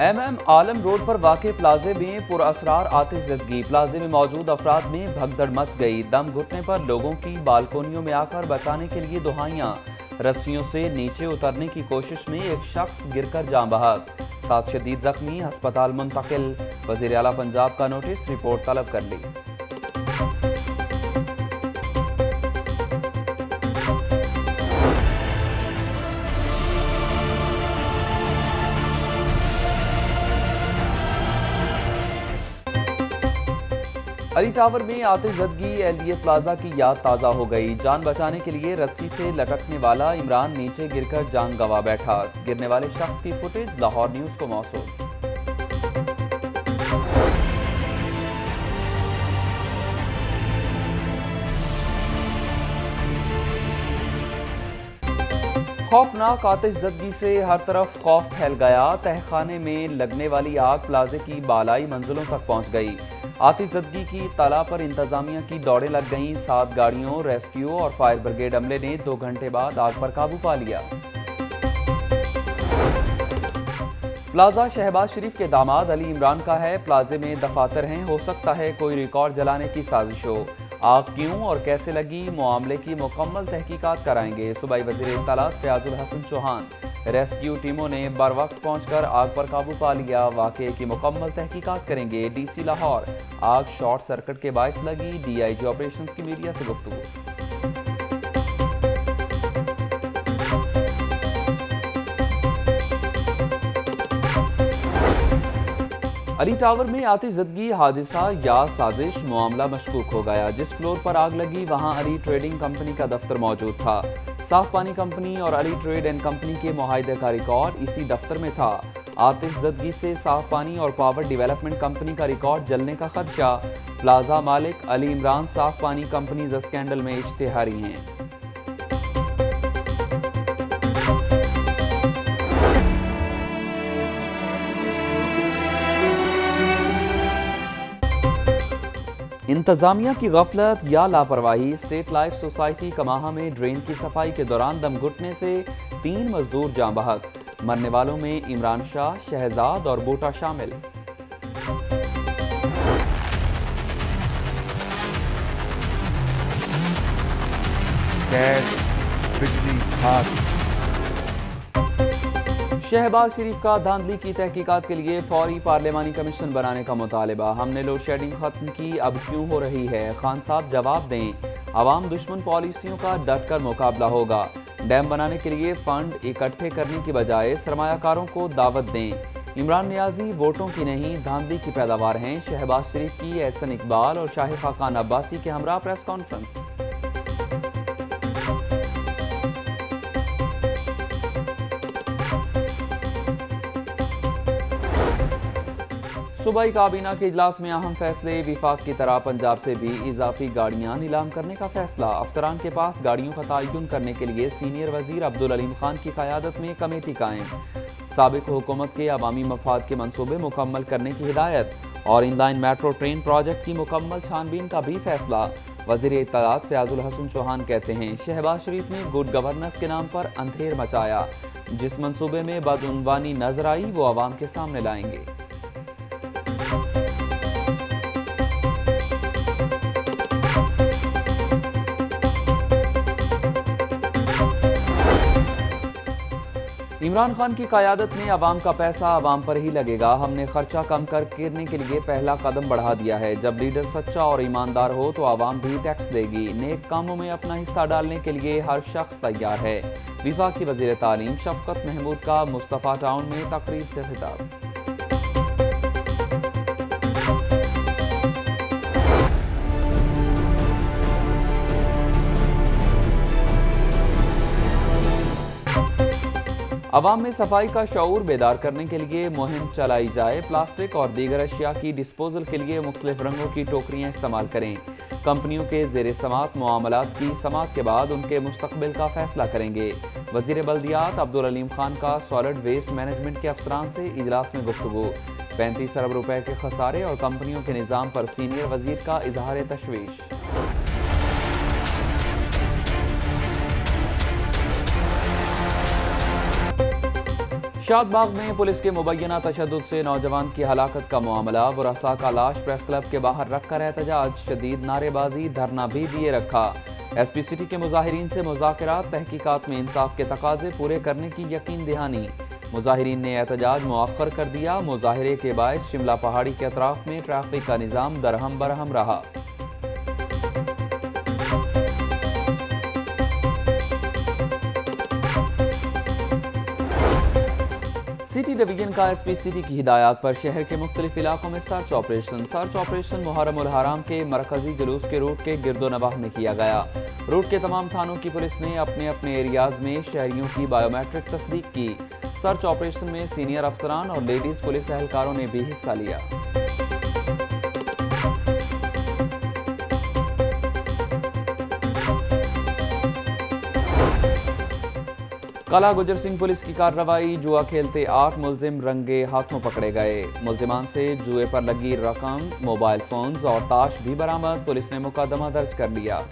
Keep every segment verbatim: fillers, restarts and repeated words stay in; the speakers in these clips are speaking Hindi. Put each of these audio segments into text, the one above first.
एम एम आलम रोड पर वाक़े प्लाजे में पुरअसरार आतिशज़दगी। प्लाजे में मौजूद अफराद में भगदड़ मच गई। दम घुटने पर लोगों की बालकोनियों में आकर बचाने के लिए दुहाइयां। रस्सियों से नीचे उतरने की कोशिश में एक शख्स गिरकर जान बहक। सात शदीद जख्मी, अस्पताल मुंतकिल। वज़ीर आला पंजाब का नोटिस, रिपोर्ट तलब कर ली। अली टावर में आतिशज़दगी, एलडीए प्लाजा की याद ताज़ा हो गई। जान बचाने के लिए रस्सी से लटकने वाला इमरान नीचे गिरकर जान गंवा बैठा। गिरने वाले शख्स की फुटेज लाहौर न्यूज़ को मौसूल। खौफनाक आतिशज़दगी से हर तरफ खौफ फैल गया। तहखाने में लगने वाली आग प्लाजे की बालाई मंजिलों तक पहुंच गई। आतिशज़दगी की तला पर इंतजामिया की दौड़ें लग गईं। सात गाड़ियों, रेस्क्यू और फायर ब्रिगेड अमले ने दो घंटे बाद आग पर काबू पा लिया। प्लाजा शहबाज-शरीफ के दामाद अली इमरान का है। प्लाजे में दफातर हैं, हो सकता है कोई रिकॉर्ड जलाने की साजिश हो। आग क्यों और कैसे लगी, मामले की मुकम्मल तहकीकात कराएंगे। सूबाई वज़ीर इत्तलात फयाजुल हसन चौहान। रेस्क्यू टीमों ने बर वक्त पहुंचकर आग पर काबू पा लिया। वाक़े की मुकम्मल तहकीकात करेंगे डीसी लाहौर। आग शॉर्ट सर्किट के बायस लगी। डीआईजी ऑपरेशंस की मीडिया से गुफ्तगू। अली टावर में आतिशज़दगी, हादिसा या साजिश, मामला मशकूक हो गया। जिस फ्लोर पर आग लगी वहां अली ट्रेडिंग कंपनी का दफ्तर मौजूद था। साफ पानी कंपनी और अली ट्रेड एंड कंपनी के मुआहदे का रिकॉर्ड इसी दफ्तर में था। आतिशज़दगी से साफ पानी और पावर डेवलपमेंट कंपनी का रिकॉर्ड जलने का खदशा। प्लाजा मालिक अली इमरान साफ पानी कंपनीज स्कैंडल में इश्तिहारी हैं। इंतजामिया की गफलत या लापरवाही। स्टेट लाइफ सोसाइटी कमाहा में ड्रेन की सफाई के दौरान दम घुटने से तीन मजदूर जान बहक। मरने वालों में इमरान शाह, शहजाद और बूटा शामिल। गैस, बिजली, खाद। शहबाज शरीफ का धांधली की तहकीकात के लिए फौरी पार्लिमानी कमीशन बनाने का मुतालबा। हमने लोड शेडिंग खत्म की, अब क्यों हो रही है? खान साहब जवाब दें। अवाम दुश्मन पॉलिसियों का डट कर मुकाबला होगा। डैम बनाने के लिए फंड इकट्ठे करने की बजाय सरमायाकारों को दावत दें। इमरान नियाजी वोटों की नहीं, धांधली की पैदावार हैं। शहबाज शरीफ की एहसन इकबाल और शाहिद खान अब्बासी के हमरा प्रेस कॉन्फ्रेंस। सूबाई काबीना के इजलास में अहम फैसले। विफाक की तरह पंजाब से भी इजाफी गाड़ियां नीलाम करने का फैसला। अफसरान के पास गाड़ियों का तयन करने के लिए सीनियर वजीर अब्दुल-अलीम-खान की क़यादत में कमेटी कायम। साबिक हुकूमत के अवामी मफाद के मनसूबे मुकम्मल करने की हिदायत और इनलाइन मेट्रो ट्रेन प्रोजेक्ट की मुकम्मल छानबीन का भी फैसला। वज़ीर इत्तलात फयाजुल हसन चौहान कहते हैं, शहबाज शरीफ ने गुड गवर्नेंस के नाम पर अंधेर मचाया। जिस मनसूबे में बदउनवानी नजर आई वो अवाम के सामने लाएंगे। इमरान खान की क़यादत में अवाम का पैसा अवाम पर ही लगेगा। हमने खर्चा कम कर करने के लिए पहला कदम बढ़ा दिया है। जब लीडर सच्चा और ईमानदार हो तो अवाम भी टैक्स देगी। नेक कामों में अपना हिस्सा डालने के लिए हर शख्स तैयार है। विफाक की वज़ीर तालीम शफकत महमूद का मुस्तफ़ा टाउन में तकरीब से खिताब। अवाम में सफाई का शऊर बेदार करने के लिए मुहिम चलाई जाए। प्लास्टिक और दीगर अशिया की डिस्पोजल के लिए मुख्तलिफ रंगों की टोकरियाँ इस्तेमाल करें। कंपनियों के ज़ेर समात मामलात की समात के बाद उनके मुस्तकबिल का फैसला करेंगे। वज़ीर बल्दियात अब्दुल-अलीम-खान का सॉलिड वेस्ट मैनेजमेंट के अफसरान से इजलास में गुफ्तगू। पैंतीस अरब रुपए के खसारे और कंपनियों के निज़ाम पर सीनियर वज़ीर का इजहार तशवीश। शादबाग में पुलिस के मुबैना तशद्दुद से नौजवान की हलाकत का मामला। बुरसा का लाश प्रेस क्लब के बाहर रखकर एहतजाज, शदीद नारेबाजी, धरना भी दिए रखा। एस पी सिटी के मुजाहिरीन से मुज़ाकरात, तहकीकात में इंसाफ के तकाजे पूरे करने की यकीन दहानी। मुजाहिरीन ने एहतजाज मुअख्खर कर दिया। मुजाहिरे के बायस शिमला पहाड़ी के अतराफ में ट्रैफिक का निज़ाम दरहम बरहम रहा। सिटी डिवीजन का एस पी सिटी की हिदायत पर शहर के मुख्तलिफ इलाकों में search operation search operation Muharram ul Haram के मरकजी जुलूस के रूट के गिरदो नवाह में किया गया। रूट के तमाम थानों की पुलिस ने अपने अपने एरियाज में शहरियों की बायोमेट्रिक तस्दीक की। सर्च ऑपरेशन में सीनियर अफसरान और लेडीज पुलिस एहलकारों ने भी हिस्सा लिया। कला गुजर सिंह पुलिस की कार्रवाई, जुआ खेलते आठ मुलजिम रंगे हाथों पकड़े गए। मुलजिमान से जुए पर लगी रकम, मोबाइल फोन्स और ताश भी बरामद। पुलिस ने मुकदमा दर्ज कर लिया।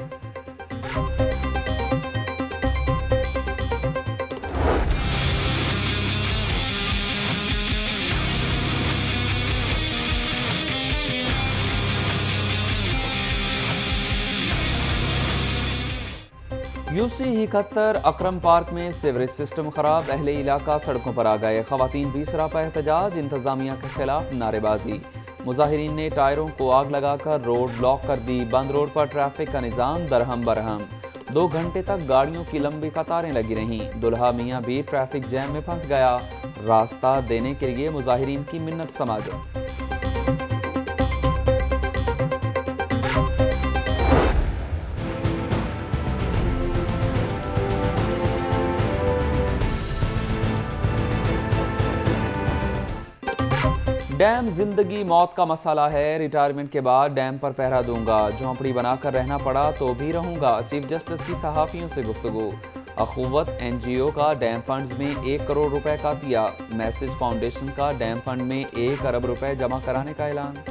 यूसी ही खत्तर अकरम पार्क में सीवरेज सिस्टम खराब, अहले इलाका सड़कों पर आ गए। खवातीन भी सरापा एहतजाज, इंतजामिया के खिलाफ नारेबाजी। मुजाहिरीन ने टायरों को आग लगाकर रोड ब्लॉक कर दी। बंद रोड पर ट्रैफिक का निज़ाम दरहम बरहम। दो घंटे तक गाड़ियों की लंबी कतारें लगी रहीं। दुल्हा मियाँ भी ट्रैफिक जैम में फंस गया। रास्ता देने के लिए मुजाहिरीन की मिन्नत समाजत। डैम जिंदगी मौत का मसाला है। रिटायरमेंट के बाद डैम पर पहरा दूंगा, झोंपड़ी बनाकर रहना पड़ा तो भी रहूंगा। चीफ जस्टिस की सहाफियों से गुफ्तगू। अखुवत एन जी ओ का डैम फंड्स में एक करोड़ रुपए का दिया। मैसेज फाउंडेशन का डैम फंड में एक अरब रुपए जमा कराने का ऐलान।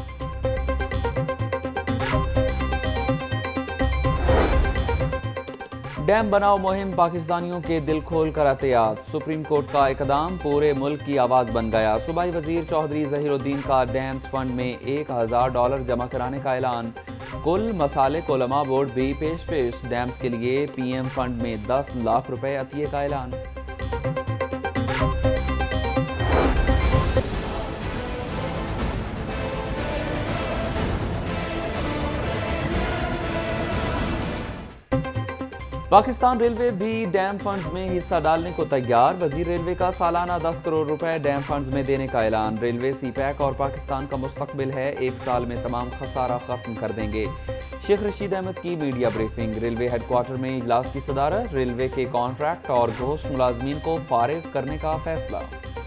डैम बनाओ मुहिम, पाकिस्तानियों के दिल खोल कर एहतियात। सुप्रीम कोर्ट का इकदाम पूरे मुल्क की आवाज बन गया। सूबाई वजीर चौधरी ज़हीरुद्दीन का डैम्स फंड में एक हजार डॉलर जमा कराने का ऐलान। कुल मसाले कोलमा बोर्ड भी पेश पेश। डैम्स के लिए पी एम फंड में दस लाख रुपए अतिये का ऐलान। पाकिस्तान रेलवे भी डैम फंड्स में हिस्सा डालने को तैयार। वजीर रेलवे का सालाना दस करोड़ रुपए डैम फंड्स में देने का ऐलान। रेलवे सी पैक और पाकिस्तान का मुस्तकबिल है, एक साल में तमाम खसारा खत्म कर देंगे। शेख रशीद अहमद की मीडिया ब्रीफिंग। रेलवे हेडक्वार्टर में इजलास की सदारत। रेलवे के कॉन्ट्रैक्ट और घोष मुलाजमीन को फारिग करने का फैसला।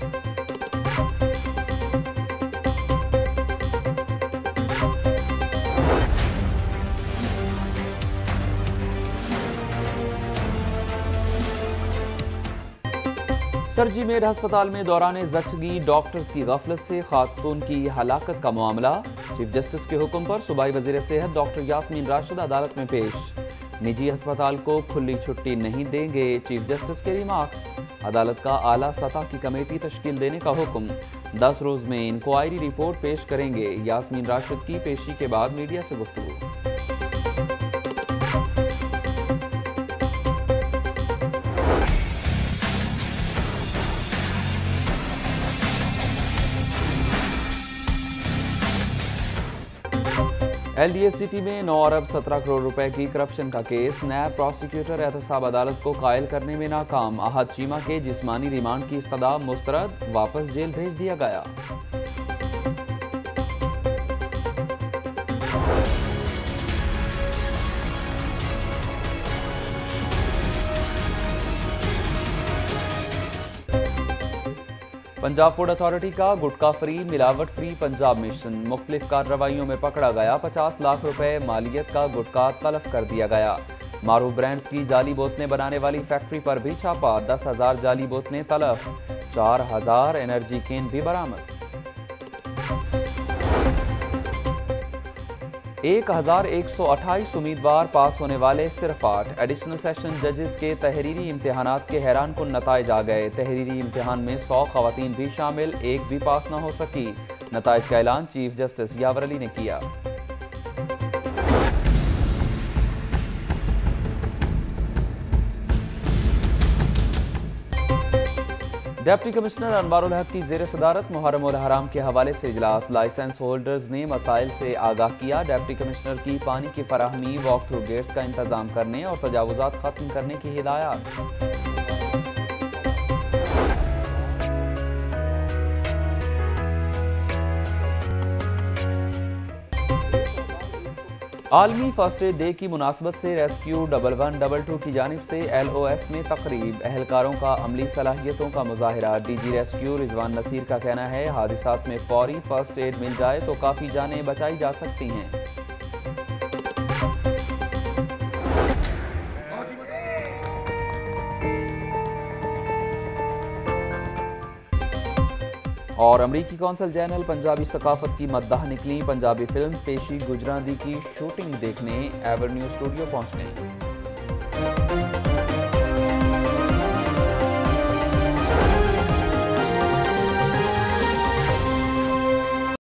सरजीमेड अस्पताल में दौरान जचगी डॉक्टर्स की गफलत से खातून की हलाकत का मामला। चीफ जस्टिस के हुक्म पर सूबाई वजीर सेहत डॉक्टर यास्मीन राशिद अदालत में पेश। निजी अस्पताल को खुली छुट्टी नहीं देंगे, चीफ जस्टिस के रिमार्क्स। अदालत का आला सतह की कमेटी तश्कील देने का हुक्म। दस रोज में इंक्वायरी रिपोर्ट पेश करेंगे। यास्मीन राशिद की पेशी के बाद मीडिया से गुफ्तगू। एल डी ए सिटी में नौ अरब सत्रह करोड़ रुपए की करप्शन का केस। नैब प्रोसिक्यूटर एहतसाब अदालत को कायल करने में नाकाम। अहद चीमा के जिस्मानी रिमांड की इस्तदा मुस्तरद, वापस जेल भेज दिया गया। पंजाब फूड अथॉरिटी का गुटखा फ्री मिलावट फ्री पंजाब मिशन। मुख्तलिफ कार्रवाइयों में पकड़ा गया। पचास लाख रुपए मालियत का गुटखा तलब कर दिया गया। मारूफ ब्रांड्स की जाली बोतलें बनाने वाली फैक्ट्री पर भी छापा। दस हजार जाली बोतलें तलब। चार हजार एनर्जी केन भी बरामद। एक हज़ार एक सौ अट्ठाईस उम्मीदवार पास होने वाले सिर्फ आठ। एडिशनल सेशन जजेस के तहरीरी इम्तिहानात के हैरान कुन नताइज आ गए। तहरीरी इम्तिहान में सौ खवातीन भी शामिल, एक भी पास न हो सकी। नताइज का ऐलान चीफ जस्टिस यावर अली ने किया। डिप्टी कमिश्नर अनवारुल हक की ज़ेर सदारत मुहर्रम उल हराम के हवाले से इजलास। लाइसेंस होल्डर्स ने मसाइल से आगाह किया। डिप्टी कमिश्नर की पानी की फराहमी, वॉक थ्रू गेट्स का इंतजाम करने और तजावुजात खत्म करने की हिदायत। आलमी फर्स्ट एड डे की मुनासबत से rescue double one double two की जानिब से एल ओ एस में तकरीब। एहलकारों का अमली सलाहियतों का मुजाहिरा। D G rescue Rizwan Naseer का कहना है, हादिसात में फौरी फर्स्ट एड मिल जाए तो काफ़ी जानें बचाई जा सकती हैं। और अमरीकी कौंसल जनरल पंजाबी सकाफत की मद्दाह निकली। पंजाबी फिल्म पेशी गुजरांदी की शूटिंग देखने एवेन्यू स्टूडियो पहुंचने।